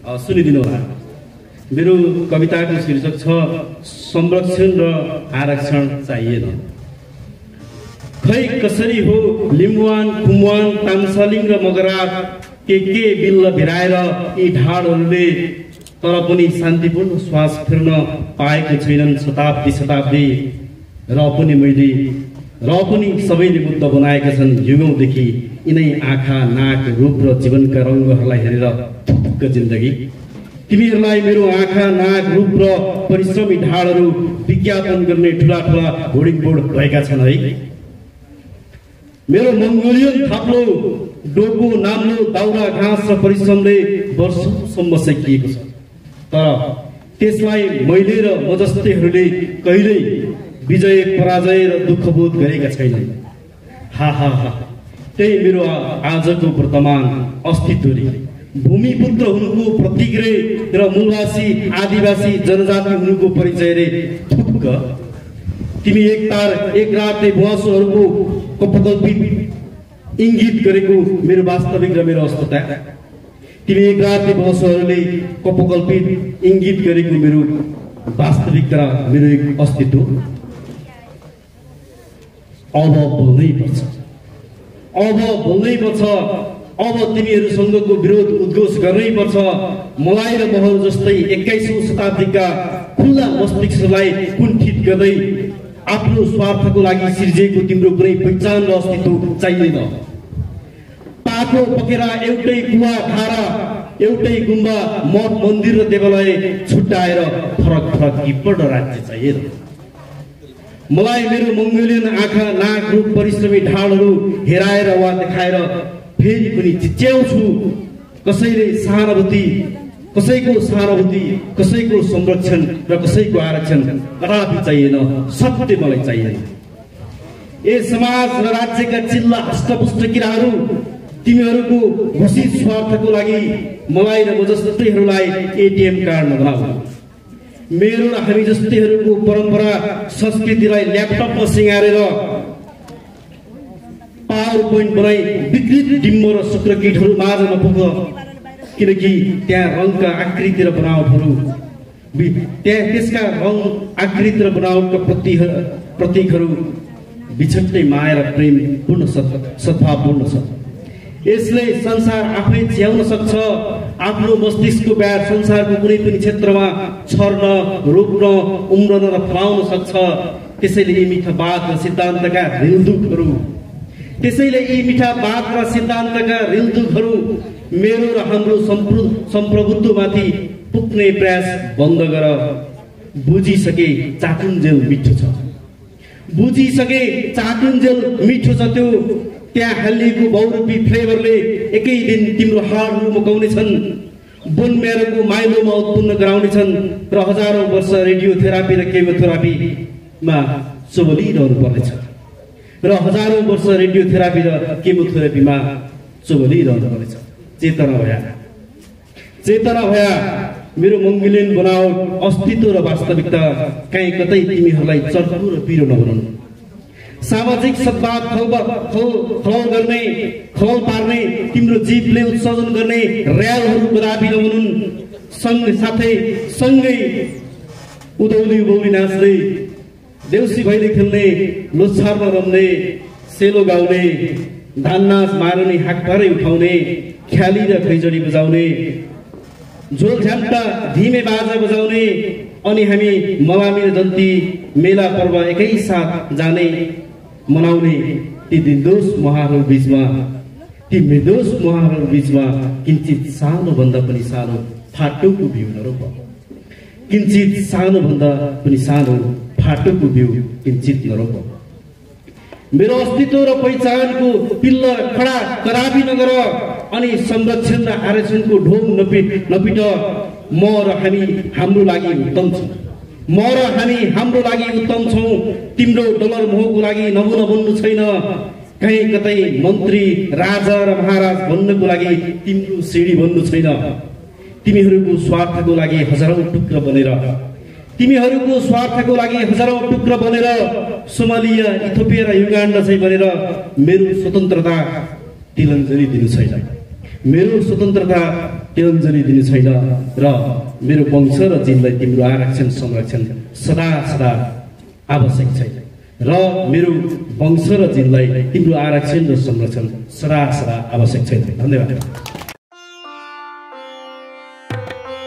सुनिदिनु होला। मेरो कविताको शीर्षक छ संरक्षण र आरक्षण चाहिएन। खै कसरी हो लिम्बुवान, खुम्बुवान, तामसालिङ र मगराट के बिल्ल भिराएर यी ढाडहरूले तर पनि शान्तिपूर्ण श्वास फेर्न पाएको छैनन् शताब्दी र पनि सबैले बुद्ध बनाएका छन् युगौँदेखि यिनै आँखा, नाक, रूप र जीवनका रङ्गहरूलाई हेरेर थुक्क जिन्दगी। तिमीहरूलाई मेरो आँखा, नाक, रूप र परिश्रमी ढाडहरू विज्ञापन गर्ने ठुला होर्डिङ बोर्ड भएका छन् है। मेरो मङ्गोलियन थाप्लो, डोको, नाम्लो, दाउरा, घाँस र परिश्रमले वर्षौंसम्म सेकिएको छ, तर त्यसलाई मैले र म जस्तैहरूले कहिल्यै विजय, पराजय र दुःखबोध गरेका छैनन्। हा हा हा, त्यही मेरो आजको वर्तमान अस्तित्व रे। भूमिपुत्र हुनुको प्रतीक रे र मूलवासी आदिवासी जनजाति हुनुको परिचय रे। थुक्क तिमी एक रातले भुवासोहरूको कपकल्पित इङ्गित गरेको मेरो वास्तविक र मेरो अस्तित्व। तिमी एक रातले भुवासोहरूले कपकल्पित इङ्गित गरेको मेरो वास्तविक र मेरो एक अस्तित्व। अब बोल्नै पर्छ। अब तिमीहरूसँगको विरोध उद्घोष गर्नै पर्छ। मलाई र महल जस्तै 21औं शताब्दीका खुल्ला मस्तिष्कलाई कुण्ठित गर्दै आफ्नो स्वार्थको लागि सिर्जिएको तिम्रो कुनै पहिचान र अस्तित्व चाहिँदैन। पाखो पकेरा एउटै कुवा, धारा, एउटै गुम्बा, मठ, मन्दिर र देवालय छुट्याएर फरक किपट राज्य चाहिएन। मलाई मेरो मङ्गोलियन आँखा, नाक, रूप, परिश्रमी ढाडहरू हेराएर वा देखाएर फेरि पनि चिच्याउँछु। कसैको सहानुभूति, कसैको संरक्षण र कसैको आरक्षण कदापि चाहिएन। सत्य मलाई चाहिएन। ए समाज र राज्यका चिल्ला हष्टपुष्ट किराहरू, तिमीहरूको घोषित स्वार्थको लागि मलाई र म जस्तैहरूलाई एटिएम कार्ड नबनाऊ। मेरो र हामी जस्तैहरूको परम्परा संस्कृतिलाई ल्यापटपमा सिँगारेर पावर पोइन्ट बनाई विकृत डिम्ब र शुक्रकीटहरू माझ नपुग, किनकि त्यहाँ रङका आकृति र बनावटहरू त्यसका रङ आकृति र बनावटका प्रतीकहरू बिछट्टै माया र प्रेम पूर्ण सद्भावपूर्ण छ। यसले संसार आफै च्याउन सक्छ। आफ्नो मस्तिष्कको ब्याट संसारको कुनै पनि क्षेत्रमा छर्न, रोप्न, उम्रन र फलाउन सक्छ। त्यसैले यी मिठा बात र सिद्धान्तका रिल्दुकहरू मेरो र हाम्रो सम्प्रभुत्वमाथि पुग्ने प्रयास बन्द गर। बुझिसके चाटुन्जेल मिठो छ त्यो। त्यहाँ हालिएको बहुरूपी फ्लेभरले एकै दिन तिम्रो हाडहरू मुकाउनेछन्, बोन मेरोको माइलोमा उत्पन्न गराउनेछन् र हजारौं वर्ष रेडियोथेरापी र केमोथेरापीमा चोबलिरहनु पर्नेछ। चेतना भया मेरो मङ्गोलियन बनावट, अस्तित्व र वास्तविकता कहीँ कतै तिमीहरूलाई चर्को र पिरो नबनाउनु। सामाजिक सद्भाव खलल पार्ने तिम्रो जीवले उत्सर्जन गर्ने र्यालहरू कदापि नबनुन्। सँगै उधौली नाच्दै, देउसी भैली खेल्ने, लोछारमा रम्ने, सेलो गाउने, धान नाच मारुनी हाकभरै उठाउने, ख्याली र खैजडी बजाउने, झोलझ्याम्टा धिमे बाजा बजाउने, अनि हामी मलामी र जन्ती मेला पर्व एकैसाथ जाने मनाउने ती निर्दोष मुहारहरू बीचमा किञ्चित सानोभन्दा पनि सानो फाटोको बिउ नरोप। मेरो अस्तित्व र पहिचानको पिल्ला खडा कदापि नगर। अनि संरक्षण र आरक्षणको ढोङ नपिट। म र हामी हाम्रो लागि उत्तम छौँ। तिम्रो डलर मोहको लागि नमुना बन्नु छैन। कहीँ कतै मन्त्री, राजा र महाराज बन्नको लागि तिम्रो सिडी बन्नु छैन। तिमीहरूको स्वार्थको लागि हजारौं टुक्रा बनेर सोमालिया, इथियोपिया र युगान्डा चाहिँ बनेर मेरो स्वतन्त्रता तिलञ्जली दिनु छैन। मेरो स्वतन्त्रता तिरञ्जली दिने छैन र मेरो वंश र जिनलाई तिम्रो आरक्षण संरक्षण सदा सदा आवश्यक छैन र मेरो वंश र जिनलाई तिम्रो आरक्षण र संरक्षण सदा सदा आवश्यक छैन। धन्यवाद।